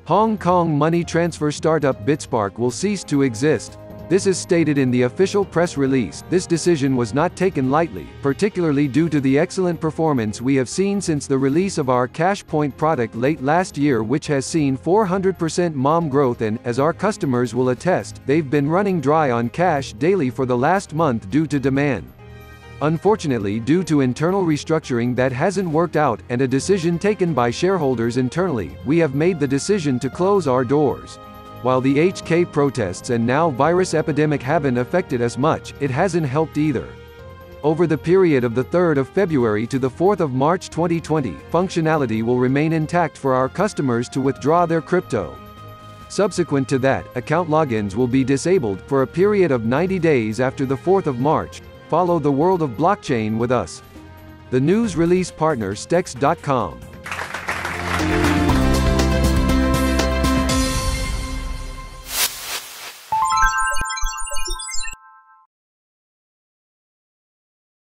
Hong Kong money transfer startup Bitspark will cease to exist. This is stated in the official press release. This decision was not taken lightly, particularly due to the excellent performance we have seen since the release of our Cashpoint product late last year, which has seen 400% MOM growth, and, as our customers will attest, they've been running dry on cash daily for the last month due to demand. Unfortunately, due to internal restructuring that hasn't worked out, and a decision taken by shareholders internally, we have made the decision to close our doors. While the HK protests and now virus epidemic haven't affected us much, it hasn't helped either. Over the period of the 3rd of February to the 4th of March 2020, functionality will remain intact for our customers to withdraw their crypto. Subsequent to that, account logins will be disabled for a period of 90 days after the 4th of March. Follow the world of blockchain with us. The news release partner stex.com.